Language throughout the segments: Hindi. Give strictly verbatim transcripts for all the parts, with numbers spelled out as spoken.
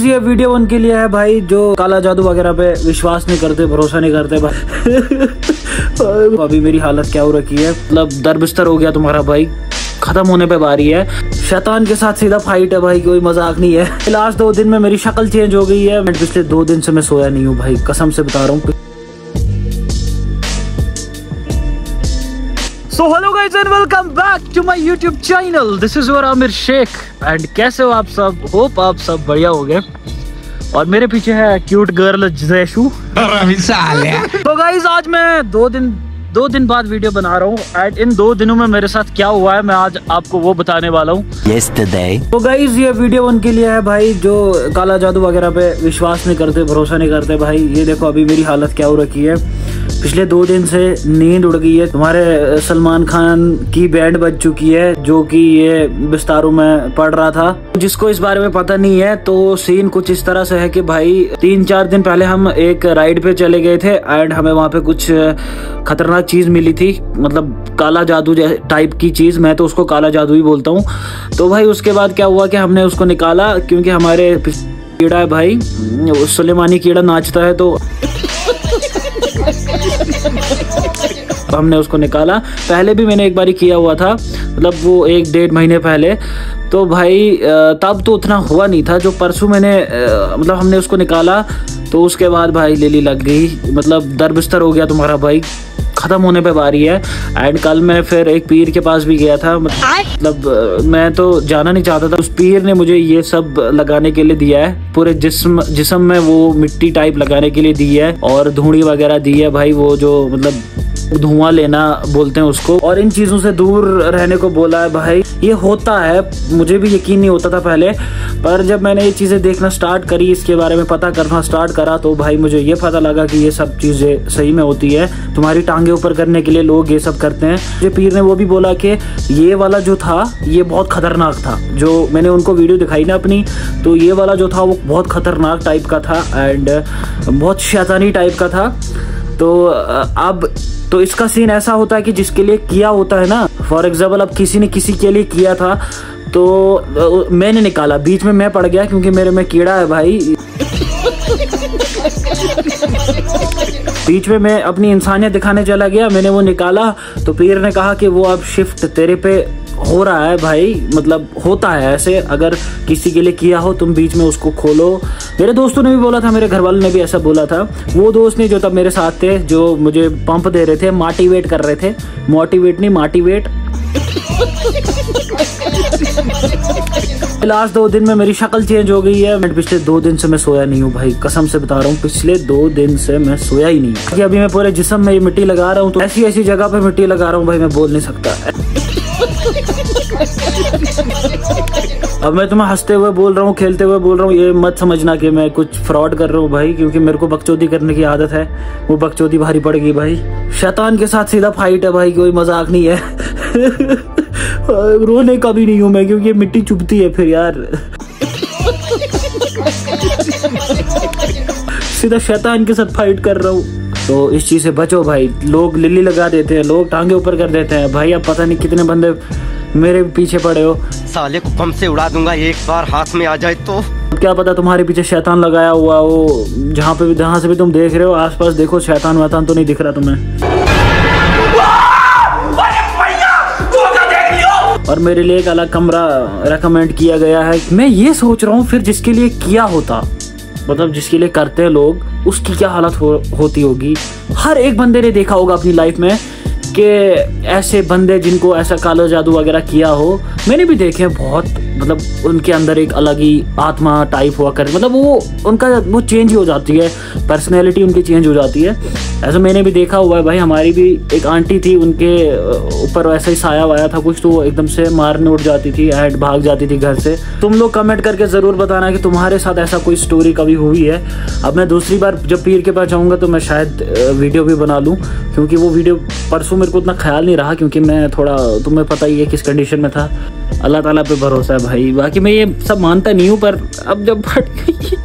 गाइस ये वीडियो उनके लिए है भाई जो काला जादू वगैरह पे विश्वास नहीं करते, भरोसा नहीं करते भाई। अभी मेरी हालत क्या हो रखी है, मतलब दर बिस्तर हो गया तुम्हारा भाई, खत्म होने पे बारी है। शैतान के साथ सीधा फाइट है भाई, कोई मजाक नहीं है। लास्ट दो दिन में मेरी शक्ल चेंज हो गई है। पिछले दो दिन से मैं सोया नहीं हूँ भाई, कसम से बता रहा हूँ। So hello guys and welcome back to my YouTube channel. This is your Aamir Sheikh and कैसे हो आप सब? होप आप सब बढ़िया हो गए। और मेरे पीछे है क्यूट गर्ल जैशु। तो गाइज आज मैं दो दिन दो दिन बाद वीडियो बना रहा हूँ एंड इन दो दिनों में मेरे साथ क्या हुआ है मैं आज आपको वो बताने वाला हूँ। Yesterday. तो गाइज ये वीडियो उनके लिए है भाई जो काला जादू वगैरह पे विश्वास नहीं करते, भरोसा नहीं करते भाई। ये देखो अभी मेरी हालत क्या हो रखी है। पिछले दो दिन से नींद उड़ गई है। तुम्हारे सलमान खान की बैंड बज चुकी है जो कि ये बिस्तारों में पड़ रहा था। जिसको इस बारे में पता नहीं है तो सीन कुछ इस तरह से है कि भाई तीन चार दिन पहले हम एक राइड पे चले गए थे एंड हमें वहाँ पे कुछ खतरनाक चीज मिली थी, मतलब काला जादू टाइप की चीज। मैं तो उसको काला जादू ही बोलता हूँ। तो भाई उसके बाद क्या हुआ कि हमने उसको निकाला क्योंकि हमारे कीड़ा है भाई, सुलेमानी कीड़ा नाचता है तो हमने उसको निकाला। पहले भी मैंने एक बार किया हुआ था, मतलब वो एक डेढ़ महीने पहले। तो भाई तब तो उतना हुआ नहीं था। जो परसों मैंने मतलब हमने उसको निकाला तो उसके बाद भाई लेली लग गई, मतलब दर बिस्तर हो गया तुम्हारा भाई, खत्म होने पे बारी है। एंड कल मैं फिर एक पीर के पास भी गया था, मतलब मैं तो जाना नहीं चाहता था। उस पीर ने मुझे ये सब लगाने के लिए दिया है, पूरे जिस्म जिस्म में वो मिट्टी टाइप लगाने के लिए दी है और धूड़ी वगैरह दी है भाई, वो जो मतलब धुआं लेना बोलते हैं उसको, और इन चीजों से दूर रहने को बोला है भाई। ये होता है, मुझे भी यकीन नहीं होता था पहले, पर जब मैंने ये चीजें देखना स्टार्ट करी, इसके बारे में पता करना स्टार्ट करा तो भाई मुझे ये पता लगा कि ये सब चीजें सही में होती है। तुम्हारी टांगे ऊपर करने के लिए लोग ये सब करते हैं। ये पीर ने वो भी बोला कि ये वाला जो था ये बहुत खतरनाक था। जो मैंने उनको वीडियो दिखाई ना अपनी, तो ये वाला जो था वो बहुत खतरनाक टाइप का था एंड बहुत शैतानी टाइप का था। तो अब तो इसका सीन ऐसा होता है कि जिसके लिए किया होता है ना, फॉर एग्जाम्पल अब किसी ने किसी के लिए किया था तो मैंने निकाला, बीच में मैं पड़ गया क्योंकि मेरे में कीड़ा है भाई। बीच में मैं अपनी इंसानियत दिखाने चला गया, मैंने वो निकाला तो पीर ने कहा कि वो अब शिफ्ट तेरे पे हो रहा है भाई, मतलब होता है ऐसे। अगर किसी के लिए किया हो तुम बीच में उसको खोलो। मेरे दोस्तों ने भी बोला था, मेरे घर वालों ने भी ऐसा बोला था। वो दोस्त नहीं जो तब मेरे साथ थे, जो मुझे पंप दे रहे थे, मोटिवेट कर रहे थे, मोटिवेट नहीं मोटिवेट। लास्ट दो दिन में मेरी शक्ल चेंज हो गई है। पिछले दो दिन से मैं सोया नहीं हूँ भाई, कसम से बता रहा हूँ, पिछले दो दिन से मैं सोया ही नहीं हूँ। अभी मैं पूरे जिस्म में मिट्टी लगा रहा हूँ, तो ऐसी ऐसी जगह पे मिट्टी लगा रहा हूँ भाई, मैं बोल नहीं सकता। अब मैं तुम्हें हंसते हुए बोल रहा हूँ, खेलते हुए बोल रहा हूँ, ये मत समझना कि मैं कुछ फ्रॉड कर रहा हूँ भाई, क्योंकि मेरे को बकचोदी करने की आदत है। वो बकचोदी भारी पड़ गई भाई। शैतान के साथ सीधा फाइट है भाई, कोई मजाक नहीं है। रोने का भी नहीं हूँ मैं क्योंकि मिट्टी चुभती है फिर यार। सीधा शैतान के साथ फाइट कर रहा हूँ। तो इस चीज से बचो भाई। लोग लिल्ली लगा देते हैं, लोग टांगे ऊपर कर देते हैं भाई। अब पता नहीं कितने बंदे मेरे पीछे पड़े हो। साले को बम से उड़ा दूंगा एक बार हाथ में आ जाए तो। क्या पता तुम्हारे पीछे शैतान लगाया हुआ हो, जहाँ पे भी जहाँ से भी तुम देख रहे हो आसपास देखो, शैतान वैतान तो नहीं दिख रहा तुम्हें। और मेरे लिए एक अलग कमरा रेकमेंड किया गया है। मैं ये सोच रहा हूँ फिर जिसके लिए किया होता, मतलब जिसके लिए करते हैं लोग, उसकी क्या हालत हो, होती होगी। हर एक बंदे ने देखा होगा अपनी लाइफ में कि ऐसे बंदे जिनको ऐसा काला जादू वगैरह किया हो, मैंने भी देखे बहुत, मतलब उनके अंदर एक अलग ही आत्मा टाइप हुआ करे, मतलब वो उनका वो चेंज ही हो जाती है, पर्सनैलिटी उनकी चेंज हो जाती है। ऐसा मैंने भी देखा हुआ है भाई। हमारी भी एक आंटी थी, उनके ऊपर वैसा ही साया वाया था कुछ, तो वो एकदम से मारने उठ जाती थी एंड भाग जाती थी घर से। तुम लोग कमेंट करके ज़रूर बताना कि तुम्हारे साथ ऐसा कोई स्टोरी कभी हुई है। अब मैं दूसरी बार जब पीर के पास जाऊँगा तो मैं शायद वीडियो भी बना लूँ, क्योंकि वो वीडियो परसों मेरे को उतना ख्याल नहीं रहा, क्योंकि मैं थोड़ा, तुम्हें पता ही है किस कंडीशन में था। अल्लाह ताला पे भरोसा है भाई। बाकी मैं ये सब मानता नहीं हूँ, पर अब जब फट गई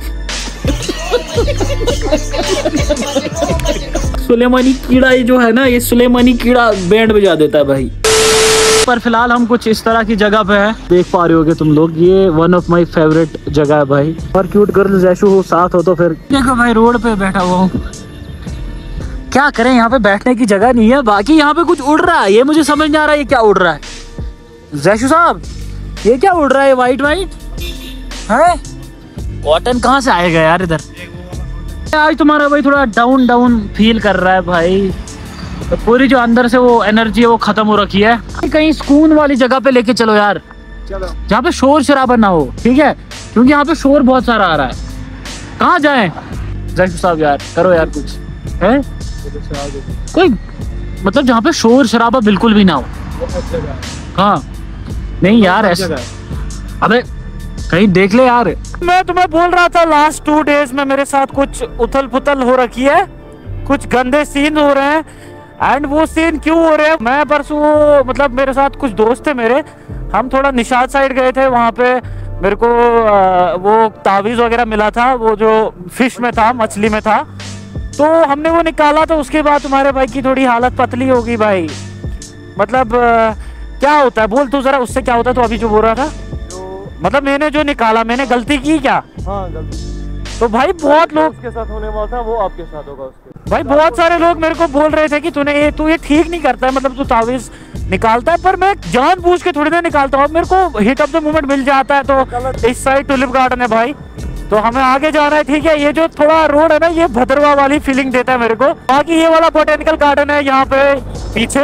सुलेमानी कीड़ा, ये जो है ना, ये सुलेमानी कीड़ा बैंड बजा देता है भाई। पर फिलहाल हम कुछ इस तरह की जगह पे है, देख पा रहे होगे तुम लोग। ये वन ऑफ माय फेवरेट जगह है भाई। और क्यूट गर्ल जैशु हो साथ हो तो फिर देखो भाई रोड पे बैठा हुआ हूँ, क्या करें, यहाँ पे बैठने की जगह नहीं है। बाकी यहाँ पे कुछ उड़ रहा है, ये मुझे समझ नहीं आ रहा है ये क्या उड़ रहा है। जैशु साहब ये क्या उड़ रहा है, वाइट वाइट है, कॉटन कहाँ से आएगा यार इधर। आज तुम्हारा भाई थोड़ा डाउन डाउन फील कर रहा है भाई, तो पूरी जो अंदर से वो एनर्जी है वो खत्म हो रखी है। कहीं सुकून वाली जगह पे लेके चलो यार, चलो जहाँ पे शोर शराबा ना हो, ठीक है, क्योंकि यहाँ पे शोर बहुत सारा आ रहा है। कहाँ जाएं जैशु साहब, यार करो यार कुछ है कोई, मतलब जहाँ पे शोर शराबा बिल्कुल भी ना हो। हाँ नहीं यार ऐसा, अबे कहीं देख ले यार। मैं तुम्हें बोल रहा था लास्ट टू डेज में मेरे साथ कुछ उथल पुथल हो रखी है, कुछ गंदे सीन हो रहे हैं। एंड वो सीन क्यों हो रहे हैं, मैं परसों मतलब मेरे साथ कुछ दोस्त थे मेरे, हम थोड़ा निशात साइड गए थे, वहाँ पे मेरे को वो तावीज़ वगैरह मिला था, वो जो फिश में था, मछली में था, तो हमने वो निकाला। तो उसके बाद तुम्हारे भाई की थोड़ी हालत पतली होगी भाई। मतलब क्या होता है बोल तू जरा, उससे क्या होता है तो अभी जो बोल रहा था, जो मतलब मैंने जो निकाला मैंने गलती की क्या? हाँ गलती। तो भाई बहुत लोग के साथ होने वाला था वो आपके साथ होगा उसके। भाई बहुत सारे लोग मेरे को बोल रहे थे कि तूने ये तू ये ठीक नहीं करता है, मतलब तू तावीज़ निकालता है, पर मैं जानबूझ के थोड़ी देर निकालता हूँ। मेरे को हिट ऑफ द मोमेंट मिल जाता है। तो इस साइड टुलिप गार्डन है भाई, तो हमें आगे जाना है, ठीक है। ये जो थोड़ा रोड है ना, ये भद्रवा वाली फीलिंग देता है मेरे को। बाकी ये वाला बोटेनिकल गार्डन है यहाँ पे पीछे।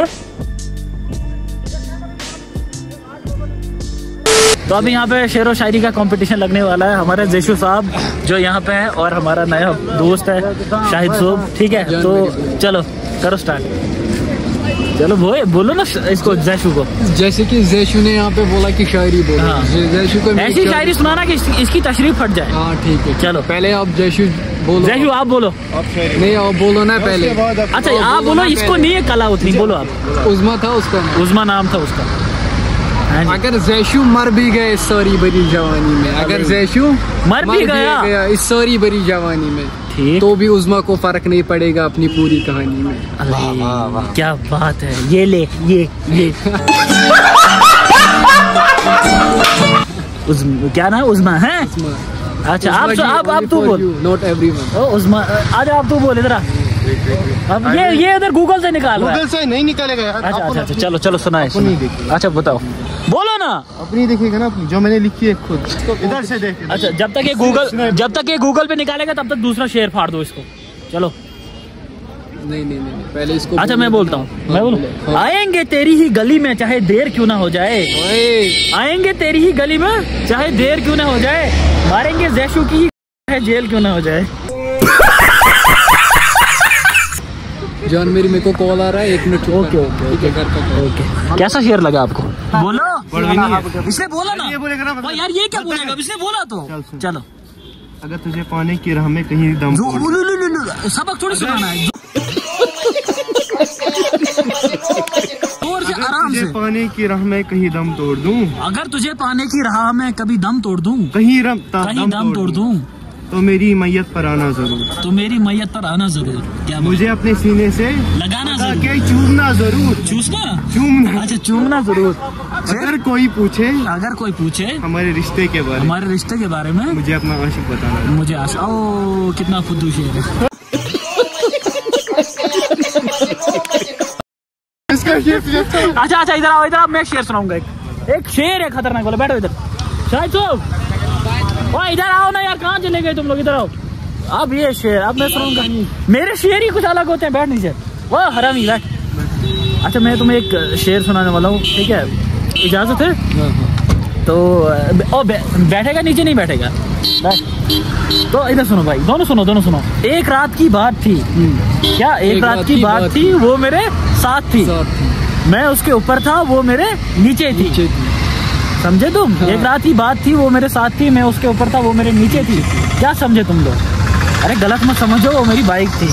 तो अभी यहाँ पे शेर व शायरी का कंपटीशन लगने वाला है। हमारे जैशु साहब जो यहाँ पे है और हमारा नया दोस्त है शाहिद सोब, ठीक है। तो चलो करो स्टार्ट, चलो वो बोलो ना इसको जैशु को। जैसे कि जैशु ने यहाँ पे बोला कि शायरी बोलो। हाँ। जैशु को ऐसी शायरी सुनाना कि इसकी, इसकी तशरीफ फट जाए। हाँ ठीक है, चलो पहले आप जैशु बोलो। जैशु आप बोलो। नहीं आप बोलो ना पहले। अच्छा आप बोलो, इसको नहीं है कला उतनी, बोलो आप। उज़मा था उसका, उज़मा नाम था उसका। अगर जैशु मर भी गए इस सारी बड़ी जवानी में, अगर जैशु मर भी गया, गया इस सारी बड़ी जवानी में, तो भी उज़मा को फर्क नहीं पड़ेगा अपनी पूरी कहानी में। अरे क्या बात है, ये ले ये ये उज़मा क्या ना, उज़मा है। अच्छा आप आप आप तू बोल। Not everyone. ओ उज़मा आज आप तू बोल इधर। अब ये ये उधर गूगल से निकाल रहा है। गूगल से नहीं निकालेगा यार। अच्छा अच्छा अच्छा चलो चलो सुनाए। अच्छा बताओ, बोलो ना। अपनी देखिएगा ना, जो मैंने लिखी है खुद, इधर से देख। अच्छा जब तक ये गूगल जब तक ये गूगल पे निकालेगा तब तक दूसरा शेर फाड़ दो इसको। चलो नहीं नहीं नहीं पहले इसको। अच्छा मैं बोलता हूँ, मैं बोलूँ। आएंगे तेरी ही गली में चाहे देर क्यों ना हो जाए, आएंगे तेरी ही गली में चाहे देर क्यों ना हो जाए, मारेंगे जैशु की जेल क्यों ना हो जाए। जान मेरी मेरे को कॉल आ रहा है, एक minute. Okay okay okay okay. कैसा शेर लगा आपको? बोलो, इसने बोला ना। ये बोलेगा ना यार ये क्या बोलेगा, इसने बोला तो। चलो अगर तुझे पाने की राह में कहीं दम, सबक थोड़ी सुनाना है, जोर से आराम से। पाने की राह में कहीं दम तोड़ दूं, अगर तुझे पाने की राह में कभी दम तोड़ दूं, कहीं रम कहीं दम तोड़ दूं, तो मेरी मैयत पर आना जरूर, तो मेरी मैयत पर आना जरूर। क्या मुझे अपने सीने से लगाना जरूर, के चूमना जरूर, चूसना चूमना। अच्छा चूमना जरूर। अगर कोई पूछे अगर कोई पूछे हमारे रिश्ते के बारे में, हमारे रिश्ते के बारे में, मुझे अपना आशिक बताना। मुझे आशा। ओ कितना फुद्दू शेर है। अच्छा अच्छा इधर आओ, इधर आओ, मैं शेर सुनाऊंगा। एक एक शेर है खतरनाक वाला, बैठो इधर। शायद साहब ओए इधर आओ ना यार, कहाँ चले गए तुम लोग, इधर आओ। अब ये शेर अब मैं सुनाऊंगा। मेरे शेर ही कुछ अलग होते हैं, बैठ नीचे। वो हरामी बैठ। अच्छा मैं तुम्हें एक शेर सुनाने वाला हूँ, ठीक है, इजाजत है? तो ओ बैठेगा नीचे, नहीं बैठेगा बैठ। तो इधर सुनो भाई, दोनों सुनो दोनों सुनो। एक रात की बात थी, क्या एक, एक रात, रात की बात, बात थी, वो मेरे साथ थी, मैं उसके ऊपर था, वो मेरे नीचे थी, नीचे थी। समझे तुम? हाँ। एक रात की बात थी, वो मेरे साथ थी, मैं उसके ऊपर था, वो मेरे नीचे थी। क्या समझे तुम लोग? अरे गलत मत समझो, वो मेरी बाइक थी।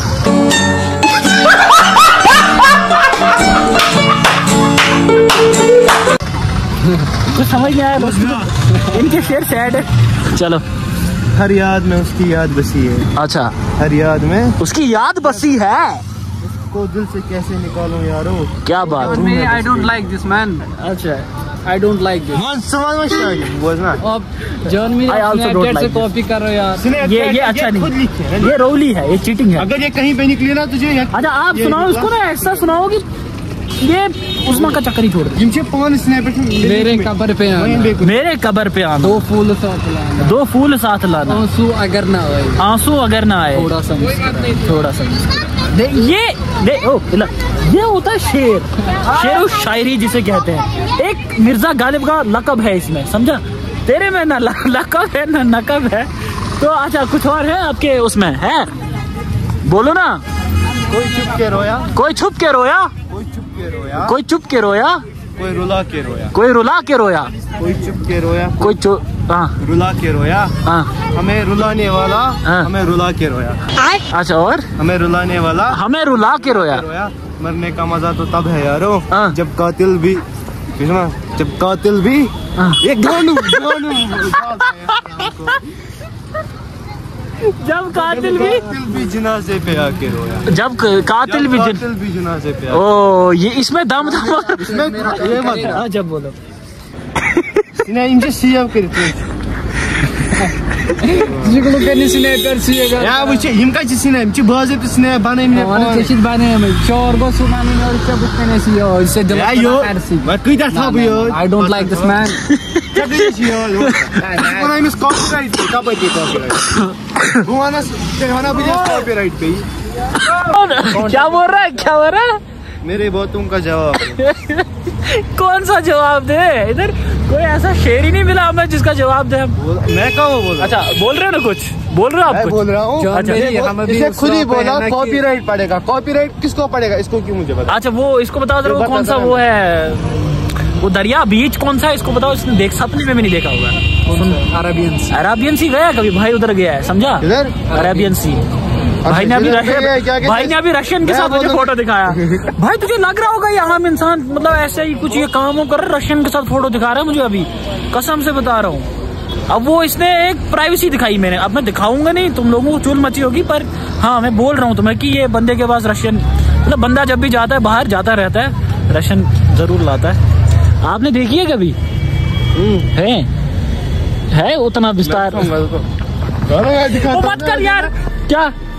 कुछ समझ नहीं आया दोस्तों, इनके शेर सैड है। चलो। हर याद में उसकी याद बसी है। अच्छा, हर याद में उसकी याद बसी है। इसको दिल से कैसे निकालूं यारो? क्या बात है? I don't like this man. अच्छा I don't like this. Man, someone was trying. Was not. अब जॉन मेरे I also don't Snapchat like से this. कॉपी कर रहे हो यार। Snapchat ये ये अच्छा खुद नहीं, लिखे है। ये रोली है, ये चीटिंग है। अगर ये कहीं पे निकली ना तुझे या- अच्छा आप ये सुनाओ निकला। इसको ना, ऐसा सुनाओ कि ये उस्मा का चक्कर ही छोड़ दे। यम छे पान स्नैप मेरे कबर पे आना, मेरे कबर पे आना, दो फूल साथ लाना, दो फूल साथ लाना, आंसू अगर ना आए, आंसू अगर ना आए, थोड़ा सा मुस्कुरा, थोड़ा सा दे, ये दे, ओ, इला, ये होता है शेर, शेर शायरी जिसे कहते हैं। एक मिर्जा गालिब का लकब है इसमें, समझा? तेरे में ना लकब है ना नकब है। तो अच्छा कुछ और है आपके उसमें है? बोलो ना। कोई चुप के रोया, कोई छुप के रोया, कोई चुप के रोया, कोई चुप के रोया, कोई रुला के रोया, कोई रुला के रोया, कोई चुप के रोया, कोई चुप, हाँ रुला के रोया, हाँ हमें रुलाने वाला हाँ। हमें रुला के रोया, अच्छा और हमें रुलाने वाला हमें रुला के रोया। रोया। मरने का मजा तो तब है यारो हाँ। जब कातिल भी किसना जब कातिल भी हाँ। एक गानू गानू जब कातिल भी कातिल भी जनाजे पे आके रोया, जब कातिल भी जिन... कातिल भी जनाजे पे आके ओ ये इसमें दम था। इसमें ये मत हाँ जब बोलो इन्हें इनसे सीएम करते जिगलो करने स्नैपर सीएगा या वो चे इनका चे स्नैप चे बाजे पे स्नैप बने इन्हें वाला चेशित बने में चोर को सुनाने में और इससे कुछ नहीं सी हो इससे दिल या यो मैं कोई दा था यो I don't like this man. क्या करे ची यो इसको ना इस कॉपीराइट पे कब पे कॉपीराइट वो आना तेहाना भी कॉपीराइट पे क्या बोल रहा है, क्या बोल रहा है? मेरे बातों का जवाब कौन सा जवाब दे? इधर कोई ऐसा शेर ही नहीं मिला हमें जिसका जवाब दे हम। मैं कहाँ वो बोल अच्छा बोल रहे हो ना, कुछ बोल रहे हो आप मैं कुछ? बोल रहा हूँ अच्छा, इसे हमें भी इसे उस खुद ही पे बोला है ना कि- कॉपीराइट पड़ेगा। कॉपीराइट किसको पड़ेगा इसको क्यों मुझे बता। अच्छा वो इसको बताओ जरा, वो बता कौन सा जरा। वो है, वो दरिया बीच कौन सा है इसको बताओ। इसने देख सपने में भी नहीं देखा होगा। अरेबियन अरेबियन सी गया कभी भाई, उधर गया है समझा? इधर अरेबियन सी भाई ने अभी इधर पे है, क्या रशियन कहते भाई ने अभी रशियन के मैं साथ मुझे बोलूं- फोटो दिखाया। भाई तुझे लग रहा होगा ये आम इंसान मतलब ऐसे ही कुछ ये काम हो कर रहा है, रशियन के साथ फोटो दिखा रहा है मुझे अभी, कसम से बता रहा हूँ। अब वो इसने एक प्राइवेसी दिखाई मैंने, अब मैं दिखाऊंगा नहीं, तुम लोगों को चूल मची होगी, पर हाँ मैं बोल रहा हूँ तुम्हें कि ये बंदे के पास रशियन मतलब बंदा जब भी जाता है बाहर जाता रहता है रशियन जरूर लाता है। आपने देखी है कभी? है है उतना विस्तार? दिखाता ओ मत कर यार, क्या